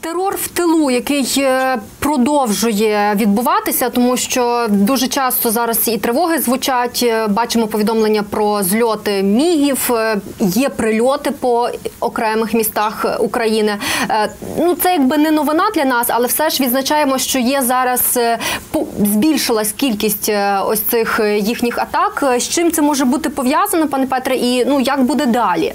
Терор в тилу, який продовжує відбуватися, тому що дуже часто зараз і тривоги звучать, бачимо повідомлення про зльоти мігів, є прильоти по окремих містах України. Ну, це якби не новина для нас, але все ж відзначаємо, що є зараз, збільшилась кількість ось цих їхніх атак. З чим це може бути пов'язано, пане Петре, і ну, як буде далі?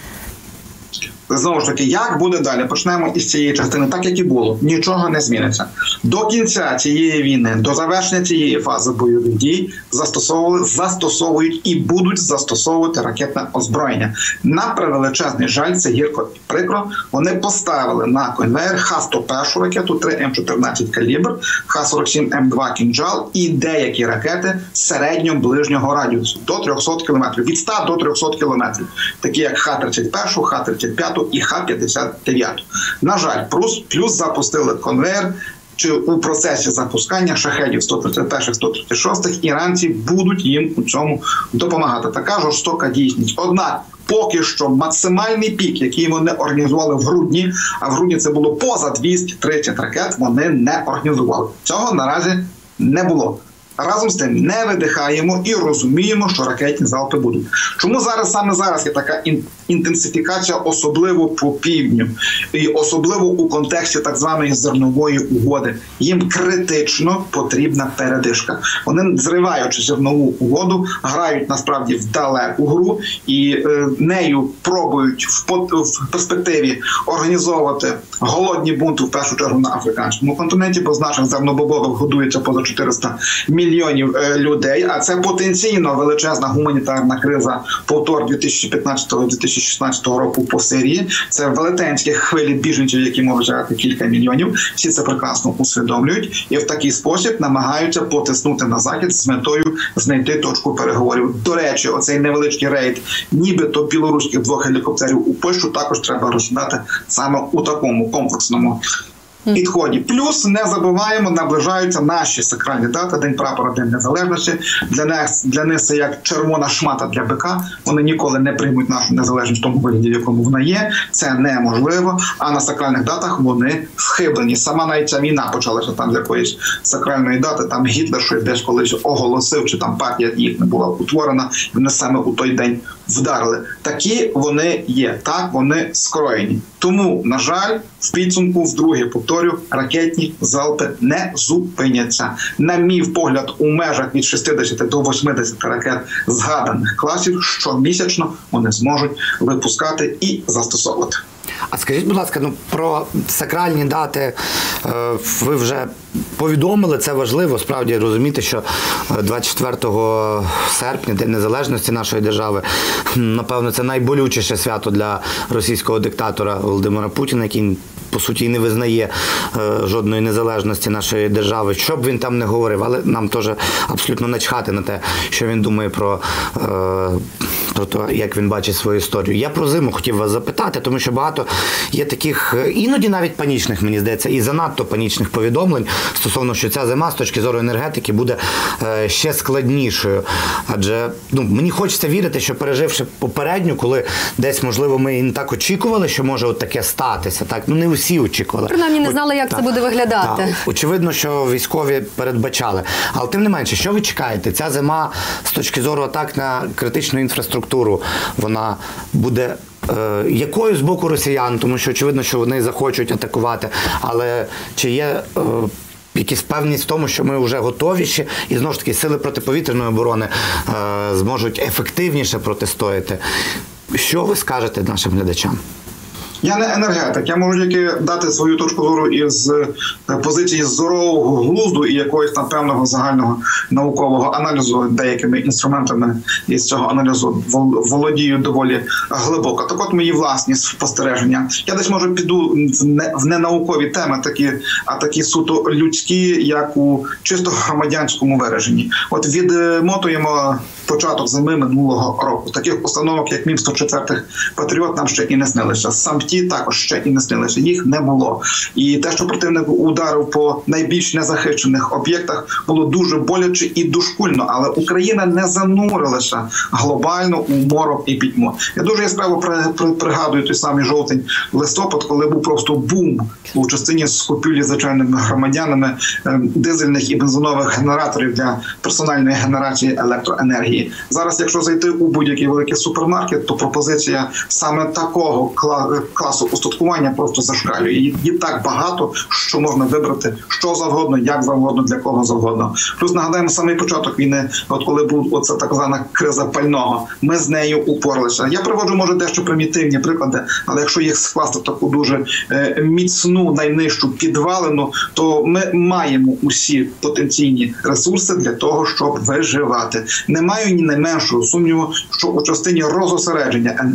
Знову ж таки, як буде далі? Почнемо із цієї частини. Так, як і було. Нічого не зміниться. До кінця цієї війни, до завершення цієї фази бойових дій застосовують і будуть застосовувати ракетне озброєння. На превеличезний жаль, це гірко і прикро. Вони поставили на конвейер Х-101 ракету 3М14 калібр, Х-47М2 кінжал і деякі ракети середньо-ближнього радіусу до 300 км. Від 100 до 300 км. Такі як Х-31, Х-35 і Х-59. На жаль, плюс запустили конвейер, чи у процесі запускання шахедів 131-136 іранці будуть їм у цьому допомагати. Така жорстока дійсність. Однак, поки що максимальний пік, який вони організували в грудні, а в грудні це було поза 230 ракет, вони не організували. Цього наразі не було. Разом з тим не видихаємо і розуміємо, що ракетні залпи будуть. Чому саме зараз є така інтенсифікація, особливо по півдню, і особливо у контексті так званої зернової угоди? Їм критично потрібна передишка. Вони, зриваючи зернову угоду, грають насправді в далеку гру і нею пробують в перспективі організовувати голодні бунти, в першу чергу на африканському континенті, бо з наших зернобобових годується поза 400 мільйонів людей, а це потенційно величезна гуманітарна криза, повтор 2015-2016 року по Сирії. Це велетенські хвилі біженців, які можуть сягати кілька мільйонів. Всі це прекрасно усвідомлюють і в такий спосіб намагаються потиснути на Захід з метою знайти точку переговорів. До речі, оцей невеличкий рейд нібито білоруських 2 гелікоптерів у Польщу також треба розглядати саме у такому комплексному підході. Плюс, не забуваємо, наближаються наші сакральні дати, День прапора, День Незалежності. Для них це як червона шмата для бика. Вони ніколи не приймуть нашу незалежність в тому вигляді, в якому вона є. Це неможливо. А на сакральних датах вони схиблені. Сама навіть ця війна почалася там з якоїсь сакральної дати. Там Гітлер щось десь колись оголосив, чи там партія їх не була утворена. І вони саме у той день вдарили. Такі вони є. Так, вони скроєні. Тому, на жаль, в підсумку, вдруге повторю, ракетні залпи не зупиняться. На мій погляд, у межах від 60 до 80 ракет згаданих класів щомісячно вони зможуть випускати і застосовувати. А скажіть, будь ласка, про сакральні дати ви вже повідомили, це важливо, справді розуміти, що 24 серпня, День Незалежності нашої держави, напевно, це найболючіше свято для російського диктатора Володимира Путіна, який, по суті, і не визнає жодної незалежності нашої держави, що б він там не говорив, але нам теж абсолютно начхати на те, що він думає про те, як він бачить свою історію. Я про зиму хотів вас запитати, тому що багато є таких, іноді навіть панічних, мені здається, і занадто панічних повідомлень стосовно, що ця зима з точки зору енергетики буде ще складнішою. Адже мені хочеться вірити, що переживши попередню, коли десь, можливо, ми і не так очікували, що може от таке статися. Так? Не усі очікували. Принаймні не знали, як це буде виглядати. Так. Очевидно, що військові передбачали. Але тим не менше, що ви чекаєте? Ця зима з точки зору атак на критичну інфраструктуру, вона буде якою з боку росіян, тому що очевидно, що вони захочуть атакувати, але чи є якісь певність в тому, що ми вже готовіші і, знову ж таки, сили протиповітряної оборони зможуть ефективніше протистояти? Що ви скажете нашим глядачам? Я не енергетик, я можу тільки дати свою точку зору із позиції здорового глузду і якогось там певного загального наукового аналізу. Деякими інструментами із цього аналізу володію доволі глибоко. Так от мої власні спостереження. Я десь, може, піду в ненаукові теми, такі суто людські, як у чисто громадянському вираженні. От відмотуємо початок зими минулого року. Таких установок, як Мін-104 «Патріот», нам ще і не снилися. Сам ті також ще і не снилися. Їх не було. І те, що противник ударив по найбільш незахищених об'єктах, було дуже боляче і дошкульно. Але Україна не занурилася глобально у морок і пітьму. Я дуже яскраво пригадую той самий жовтень-листопад, коли був просто бум у частині скупівлі звичайними громадянами дизельних і бензинових генераторів для персональної генерації електроенергії. Зараз, якщо зайти у будь-який великий супермаркет, то пропозиція саме такого класу устаткування просто зашкалює. Її так багато, що можна вибрати що завгодно, як завгодно, для кого завгодно. Плюс нагадаємо самий початок війни, от коли був оця так звана криза пального, ми з нею упоралися. Я приводжу, може, дещо примітивні приклади, але якщо їх скласти в таку дуже міцну, найнижчу підвалину, то ми маємо усі потенційні ресурси для того, щоб виживати. Не маю ні найменшого сумніву, що у частині розосередження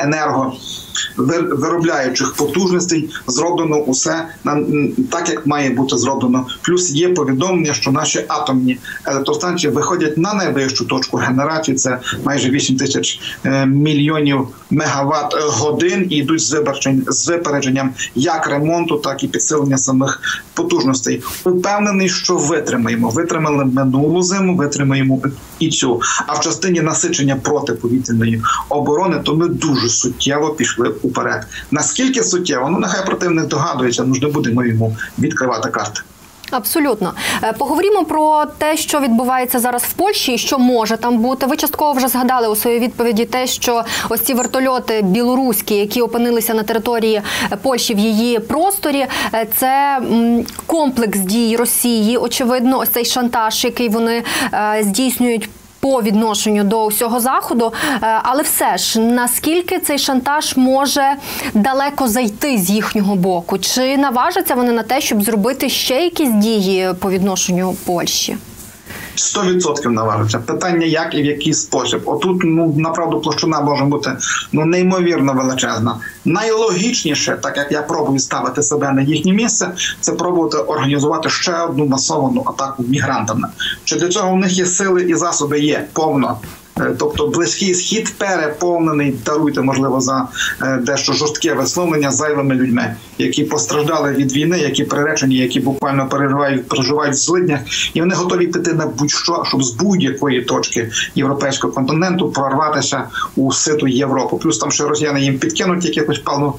енерговиробляючих потужностей зроблено усе так, як має бути зроблено. Плюс є повідомлення, що наші атомні електростанції виходять на найвищу точку генерації, це майже 8 тисяч мільйонів мегаватт-годин, і йдуть з випередженням як ремонту, так і підсилення самих потужностей. Упевнений, що витримаємо. Витримали минулу зиму, витримаємо і цю. А в частині насичення протиповітряної оборони, то ми дуже суттєво пішли уперед. Наскільки суттєво? Ну, нехай противник догадується, ну ж не будемо йому відкривати карти. Абсолютно. Поговоримо про те, що відбувається зараз в Польщі і що може там бути. Ви частково вже згадали у своїй відповіді те, що ось ці вертольоти білоруські, які опинилися на території Польщі в її просторі, це комплекс дій Росії, очевидно, ось цей шантаж, який вони здійснюють по відношенню до усього Заходу. Але все ж, наскільки цей шантаж може далеко зайти з їхнього боку? Чи наважаться вони на те, щоб зробити ще якісь дії по відношенню Польщі? 100% наважиться. Питання, як і в який спосіб. Отут, направду, площина може бути неймовірно величезна. Найлогічніше, так як я пробую ставити себе на їхнє місце, це пробувати організувати ще одну масовану атаку мігрантами. Чи для цього в них є сили і засоби? Є повно. Тобто Близький Схід переповнений, даруйте, можливо, за дещо жорстке висловлення, зайвими людьми, які постраждали від війни, які приречені, які буквально переживають в злиднях, і вони готові піти на будь-що, щоб з будь-якої точки європейського континенту прорватися у ситу Європу. Плюс там ще росіяни їм підкинуть якихось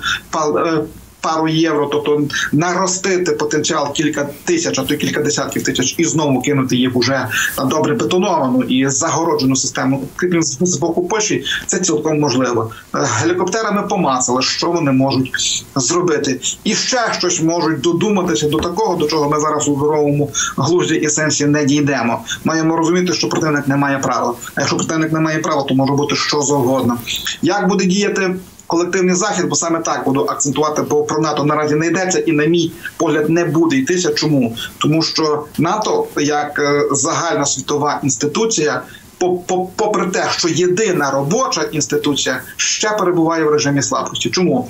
пару євро, тобто наростити потенціал кілька тисяч, а то й кілька десятків тисяч, і знову кинути їх уже на добре бетоновану і загороджену систему з боку Польщі, це цілком можливо. Гелікоптерами помацали, що вони можуть зробити. І ще щось можуть додуматися до такого, до чого ми зараз у здоровому глузді і сенсі не дійдемо. Маємо розуміти, що противник не має права. А якщо противник не має права, то може бути що завгодно. Як буде діяти колективний захід, бо саме так буду акцентувати, бо про НАТО наразі не йдеться і, на мій погляд, не буде йтися. Чому? Тому що НАТО, як загальна світова інституція, попри те, що єдина робоча інституція, ще перебуває в режимі слабкості. Чому?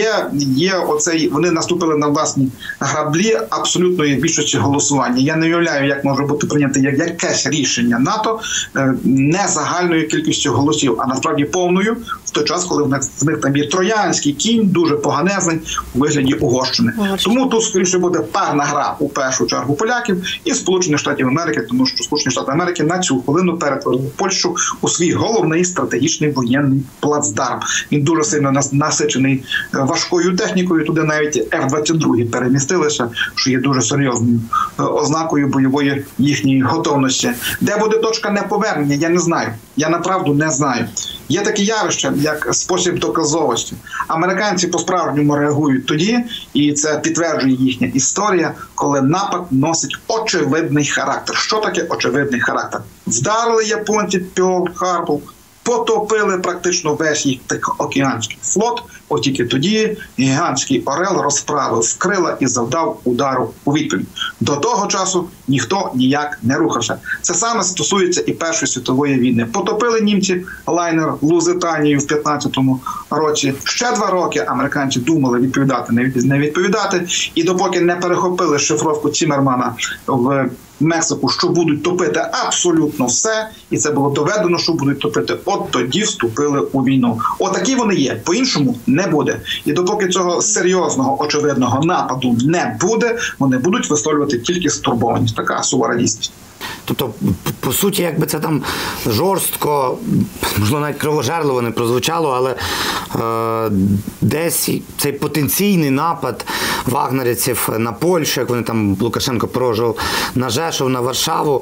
Вони наступили на власні граблі абсолютної більшості голосування. Я не уявляю, як може бути прийнято якесь рішення НАТО не загальною кількістю голосів, а насправді повною, в той час, коли в них там є троянський кінь, дуже поганезний, у вигляді Угорщини. Тому тут, скоріше, буде парна гра у першу чергу поляків і Сполучених Штатів Америки, тому що Сполучені Штати Америки на цю хвилину перетворили Польщу у свій головний стратегічний воєнний плацдарм. Він дуже сильно насичений важкою технікою, туди навіть F-22 перемістилися, що є дуже серйозною ознакою бойової їхньої готовності. Де буде точка неповернення, я не знаю. Я направду не знаю. Є таке явище, як спосіб доказовості. Американці по-справжньому реагують тоді, і це підтверджує їхня історія, коли напад носить очевидний характер. Що таке очевидний характер? Вдарили японці Пьорл-Харбор, потопили практично весь їх океанський флот, от тільки тоді гігантський орел розправив крила і завдав удару у відповідь. До того часу ніхто ніяк не рухався. Це саме стосується і Першої світової війни. Потопили німці лайнер Лузитанію в 15-му році, ще 2 роки американці думали відповідати, не відповідати, і допоки не перехопили шифровку Ціммермана в Мексику, що будуть топити абсолютно все, і це було доведено, що будуть топити, от тоді вступили у війну. Отакі вони є, по-іншому не буде. І допоки цього серйозного, очевидного нападу не буде, вони будуть висловлювати тільки стурбованість, така сувора дійсність. Тобто, по суті, якби це там жорстко, можливо, навіть кровожерливо не прозвучало, але десь цей потенційний напад вагнерівців на Польщу, як вони там, Лукашенко порожував на Жешов, на Варшаву,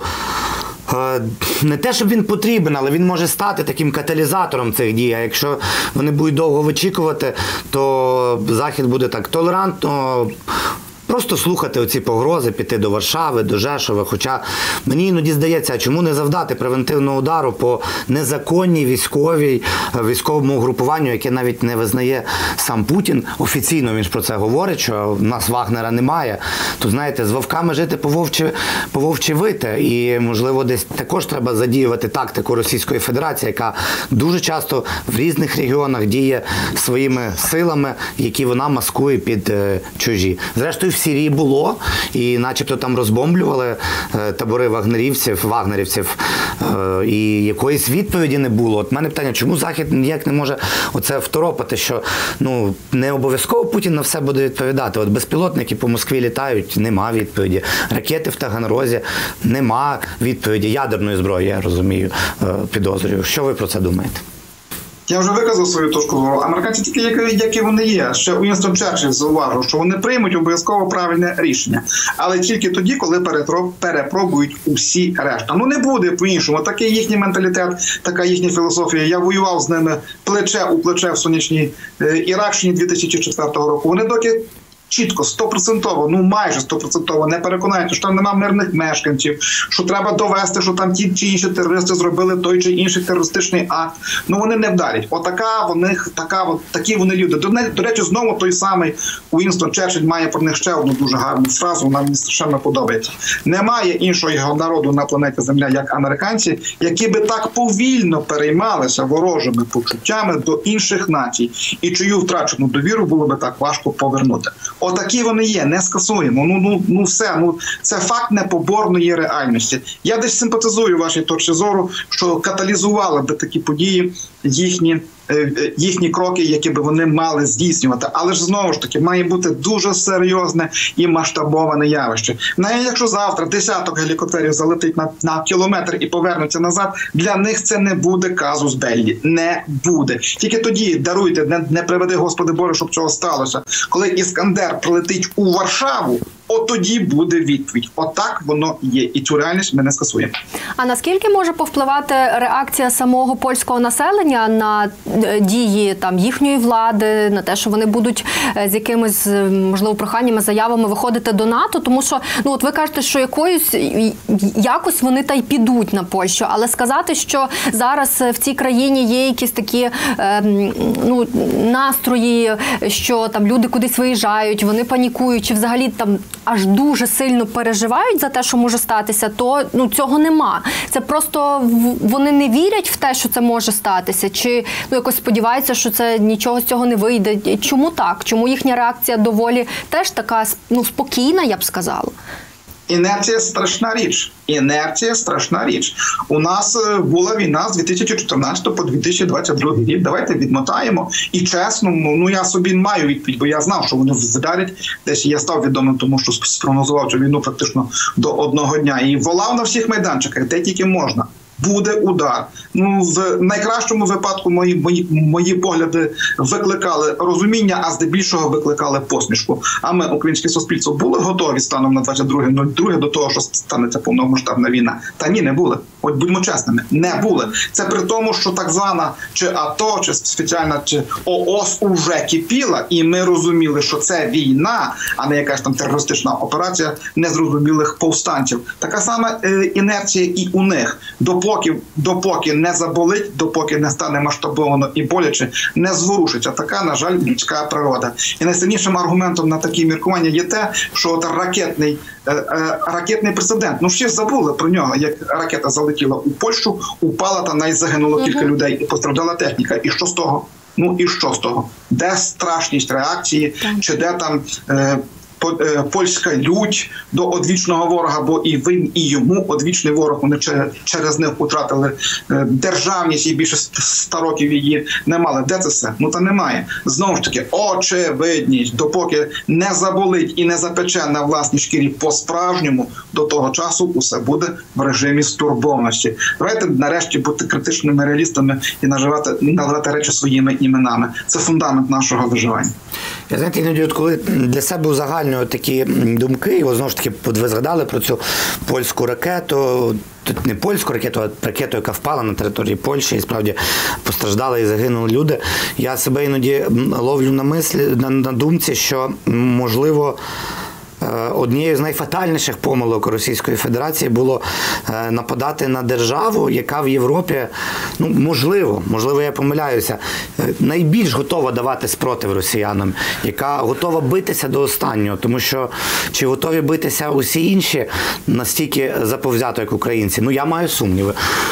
не те, щоб він потрібен, але він може стати таким каталізатором цих дій. А якщо вони будуть довго вичікувати, то Захід буде так толерантно просто слухати оці погрози, піти до Варшави, до Жешова. Хоча мені іноді здається, а чому не завдати превентивного удару по незаконній військовому угрупуванню, яке навіть не визнає сам Путін. Офіційно він ж про це говорить, що в нас Вагнера немає. То, знаєте, з вовками жити по вовчі вити. І, можливо, десь також треба задіювати тактику Російської Федерації, яка дуже часто в різних регіонах діє своїми силами, які вона маскує під чужі. Зрештою, в Сирії було, і начебто там розбомблювали табори вагнерівців, і якоїсь відповіді не було. От в мене питання, чому Захід ніяк не може оце второпати, що не обов'язково Путін на все буде відповідати. От безпілотники по Москві літають, нема відповіді. Ракети в Таганрозі, нема відповіді. Ядерної зброї, я розумію, підозрюю. Що ви про це думаєте? Я вже виказав свою точку зору. Американці тільки, які вони є. Ще Уінстон Черчилль зауважив, що вони приймуть обов'язково правильне рішення. Але тільки тоді, коли перепробують усі решта. Не буде по-іншому. Такий їхній менталітет, така їхня філософія. Я воював з ними плече у плече в сонячній Іракщині 2004 року. Вони доки чітко, 100%, майже 100% не переконають, що там нема мирних мешканців, що треба довести, що там ті чи інші терористи зробили той чи інший терористичний акт. Вони не вдарять. Такі вони люди. До речі, знову той самий Уінстон Черчилль має про них ще одну дуже гарну фразу, вона мені страшенно подобається. Немає іншого народу на планеті Земля, як американці, які би так повільно переймалися ворожими почуттями до інших націй, і чию втрачену довіру було би так важко повернути. Отакі вони є, не скасуємо. Це факт непоборної реальності. Я десь симпатизую вашій точці зору, що каталізували би такі події їхні кроки, які би вони мали здійснювати. Але ж знову ж таки має бути дуже серйозне і масштабоване явище. Навіть якщо завтра десяток гелікоптерів залетить на кілометр і повернуться назад, для них це не буде казус беллі. Не буде. Тільки тоді, даруйте, не приведи, Господи Боже, щоб цього сталося. Коли Іскандер прилетить у Варшаву, от тоді буде відповідь. Отак воно є. І цю реальність ми не скасуємо. А наскільки може повпливати реакція самого польського населення на дії їхньої влади, на те, що вони будуть з якимись, можливо, проханнями, заявами виходити до НАТО? Тому що, от ви кажете, що якось вони та й підуть на Польщу, але сказати, що зараз в цій країні є якісь такі настрої, що там люди кудись виїжджають, вони панікують, чи взагалі там аж дуже сильно переживають за те, що може статися, то цього нема. Це просто вони не вірять в те, що це може статися, чи якось сподіваються, що це нічого з цього не вийде. Чому так? Чому їхня реакція доволі теж така спокійна, я б сказала? Інерція – страшна річ. У нас була війна з 2014 по 2022 рік. Давайте відмотаємо. І чесно, я собі маю відповідь, бо я знав, що вони вдарять. Десь я став відомим, тому що спрогнозував цю війну практично до одного дня. І волав на всіх майданчиках, де тільки можна. Буде удар. В найкращому випадку мої погляди викликали розуміння, а здебільшого викликали посмішку. А ми, українське суспільство, були готові станом на 22.02 до того, що станеться повномасштабна війна? Та ні, не були. От будьмо чесними, не були. Це при тому, що так звана чи АТО, чи спеціальна, чи ООС уже кипіла, і ми розуміли, що це війна, а не якась там терористична операція незрозумілих повстанців. Така сама інерція і у них. Допоки не заболить, допоки не стане масштабовано і боляче, не зворушиться. Така, на жаль, людська природа. І найсильнішим аргументом на такі міркування є те, що ракетний прецедент. Всі забули про нього, як ракета залетіла у Польщу, упала, там навіть загинуло кілька людей і постраждала техніка. І що з того? Ну і що з того? Де страшність реакції, чи де там польська лють до одвічного ворога, бо і він, і йому одвічний ворог, вони через них втратили державність і більше 100 років її не мали. Де це все? Ну та немає. Знову ж таки, очевидність, допоки не заболить і не запече на власній шкірі по-справжньому, до того часу усе буде в режимі стурбованості. Давайте нарешті бути критичними реалістами і називати речі своїми іменами. Це фундамент нашого виживання. Я, знаєте, іноді, от коли для себе узагальнюю такі думки, і от, знову ж таки, от ви згадали про цю польську ракету, тут не польську ракету, а ракету, яка впала на території Польщі, і справді постраждали і загинули люди. Я себе іноді ловлю на думці, що, можливо, однією з найфатальніших помилок Російської Федерації було нападати на державу, яка в Європі, ну, можливо, я помиляюся, найбільш готова давати спротив росіянам, яка готова битися до останнього, тому що чи готові битися усі інші настільки заповзято, як українці? Ну, я маю сумніви.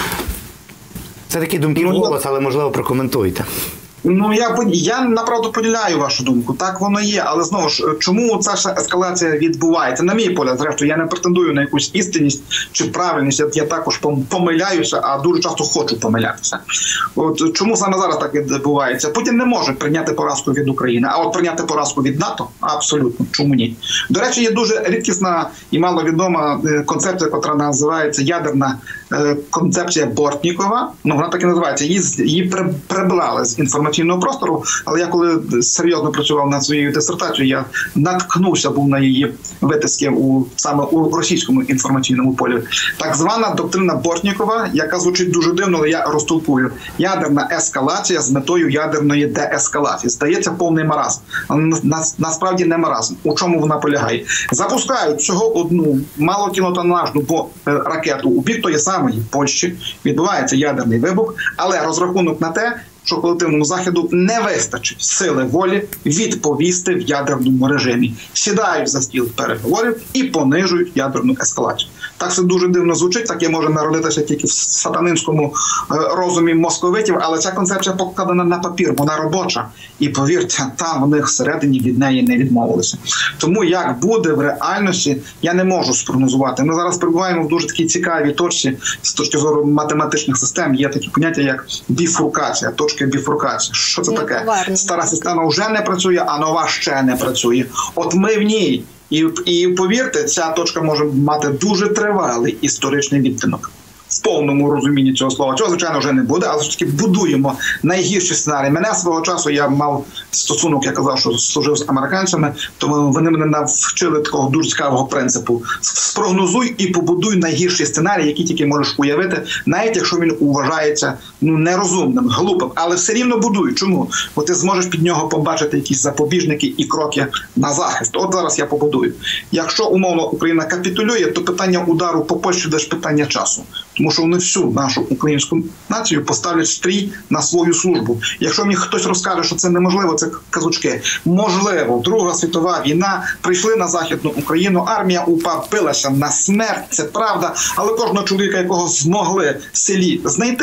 Це такі думки в голос, але, можливо, прокоментуйте. Ну, я направду поділяю вашу думку. Так воно є, але знову ж, чому ця ескалація відбувається? На мій погляд, зрештою, я не претендую на якусь істинність чи правильність, я також помиляюся, а дуже часто хочу помилятися. От чому саме зараз так відбувається? Путін не може прийняти поразку від України, а от прийняти поразку від НАТО – абсолютно. Чому ні? До речі, є дуже рідкісна і маловідома концепція, яка називається ядерна концепція Бортнікова. Ну, вона так і називається. Її прибрали з інформаційного простору, але я коли серйозно працював над своєю дисертацією, я наткнувся був на її витиски саме у російському інформаційному полі. Так звана доктрина Бортнікова, яка звучить дуже дивно, але я розтолкую. Ядерна ескалація з метою ядерної деескалації. Здається, повний маразм. Насправді не маразм. У чому вона полягає? Запускають всього одну малокілотонажну ракету у бік тої самої Польщі, відбувається ядерний вибух, але розрахунок на те, що колективному Заходу не вистачить сили волі відповісти в ядерному режимі. Сідають за стіл переговорів і понижують ядерну ескалацію. Так все дуже дивно звучить, таке може народитися тільки в сатанинському розумі московитів, але ця концепція покладена на папір, вона робоча. І повірте, там в них всередині від неї не відмовилися. Тому як буде в реальності, я не можу спрогнозувати. Ми зараз перебуваємо в дуже такій цікавій точці з точки зору математичних систем. Є такі поняття, як біфуркація, точки біфуркації. Що це таке? Стара система вже не працює, а нова ще не працює. От ми в ній. І повірте, ця точка може мати дуже тривалий історичний відтинок. В повному розумінні цього слова. Цього, звичайно, вже не буде, але все-таки будуємо найгірші сценарії. Мене свого часу, я мав стосунок, я казав, що служив з американцями, тому вони мене навчили такого дуже цікавого принципу. Спрогнозуй і побудуй найгірший сценарій, який тільки можеш уявити, навіть якщо він вважається нерозумним, глупим, але все рівно будуй. Чому? Бо ти зможеш під нього побачити якісь запобіжники і кроки на захист. От зараз я побудую. Якщо, умовно, Україна капітулює, то питання удару по Польщі лише питання часу. Тому що вони всю нашу українську націю поставлять в стрій на свою службу. Якщо мені хтось розкаже, що це неможливо, це казочки. Можливо, Друга світова війна, прийшли на Західну Україну, армія УПА билася на смерть, це правда, але кожного чоловіка, якого змогли в селі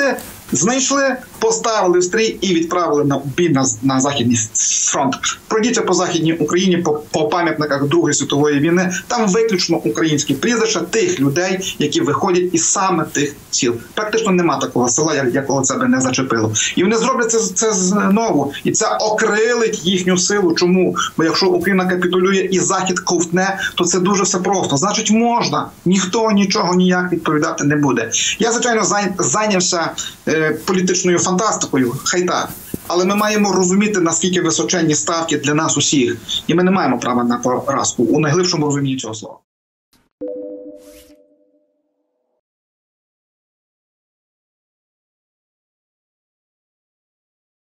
знайшли, поставили в стрій і відправили на бій на Західний фронт. Пройдіться по Західній Україні, по пам'ятниках Другої світової війни, там виключно українські прізвища тих людей, які виходять із саме тих сіл. Практично нема такого села, якого це би не зачепило. І вони зроблять це знову. І це окрилить їхню силу. Чому? Бо якщо Україна капітулює і Захід ковтне, то це дуже все просто. Значить, можна. Ніхто нічого ніяк відповідати не буде. Я, звичайно, зайнявся політичною фантастикою, хай так. Але ми маємо розуміти, наскільки височенні ставки для нас усіх. І ми не маємо права на поразку у найглибшому розумінні цього слова.